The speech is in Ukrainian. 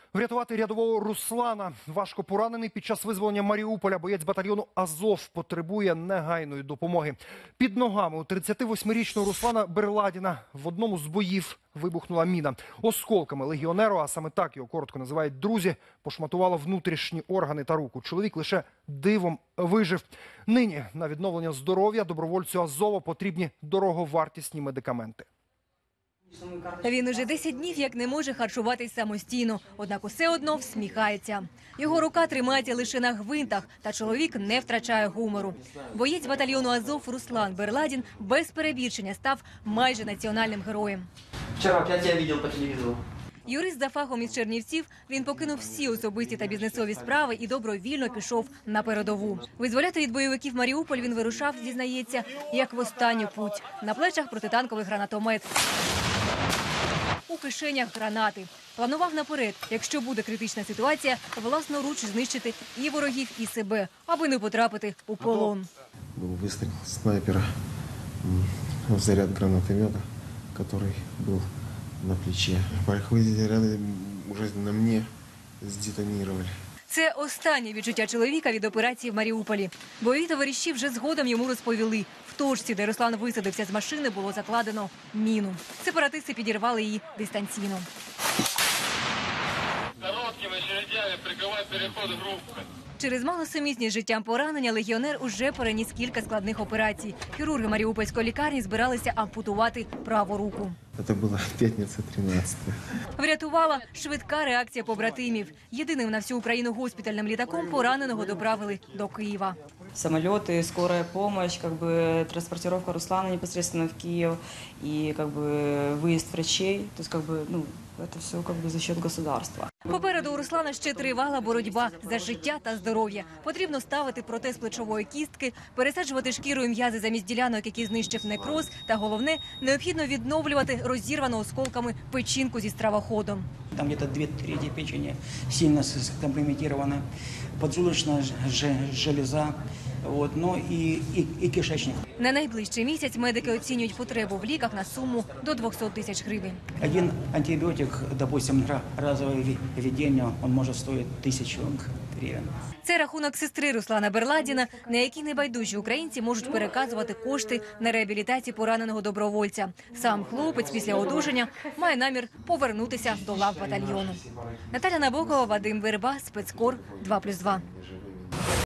Врятувати рядового Руслана. Важко поранений під час визволення Маріуполя боєць батальйону «Азов» потребує негайної допомоги. Під ногами у 38-річного Руслана Берладіна в одному з боїв вибухнула міна. Осколками легіонеру, а саме так його коротко називають друзі, пошматувало внутрішні органи та руку. Чоловік лише дивом вижив. Нині на відновлення здоров'я добровольцю «Азова» потрібні дороговартісні медикаменти. Він уже 10 днів як не може харчуватись самостійно, однак усе одно всміхається. Його рука тримається лише на гвинтах, та чоловік не втрачає гумору. Боєць батальйону «Азов» Руслан Берладін без перебільшення став майже національним героєм. Вчора опять я бачив по телевізору. Юрист за фахом із Чернівців, він покинув всі особисті та бізнесові справи і добровільно пішов на передову. Визволяти від бойовиків Маріуполь він вирушав, зізнається, як в останню путь. На плечах протитанковий гранатомет. У кишенях гранати. Планував наперед, якщо буде критична ситуація, власноруч знищити і ворогів, і себе, аби не потрапити у полон. Був вистріл снайпера в заряд гранатомета, який був на плечі. Порохові заряди вже на мені здетонували. Це останнє відчуття чоловіка від операції в Маріуполі. Бойові товариші вже згодом йому розповіли. В точці, де Руслан висадився з машини, було закладено міну. Сепаратисти підірвали її дистанційно. Короткими очередями прикривати переход групи. Через малосумісність з життям поранення легіонер уже переніс кілька складних операцій. Хірурги Маріупольської лікарні збиралися ампутувати праву руку. Це була п'ятниця 13. Врятувала швидка реакція побратимів. Єдиним на всю Україну госпітальним літаком пораненого доправили до Києва. Самолеты, скорая помощь, транспортировка Руслана непосредственно в Киев и выезд врачей. То есть это все за счет государства. Попереду у Руслана ще тривала боротьба за життя та здоров'я. Потрібно ставити протез плечової кістки, пересаджувати шкірою м'язи замість ділянок, які знищив некроз. Та головне, необхідно відновлювати розірвану осколками печінку зі стравоходом. Там где-то 2/3 печени сильно скомпрометированы, поджелудочная железа, и кишечник. На найближчий місяць медики оцінюють потребу в ліках на суму до 200 тисяч гривень. Один антибиотик, допустим, разовое введение, он может стоить 1000 гривен. Це рахунок сестри Руслана Берладіна, на який небайдужі українці можуть переказувати кошти на реабілітацію пораненого добровольця. Сам хлопець після одужання має намір повернутися до лав батальйону. Наталя Набокова, Вадим Верба, Спецкор 2+2.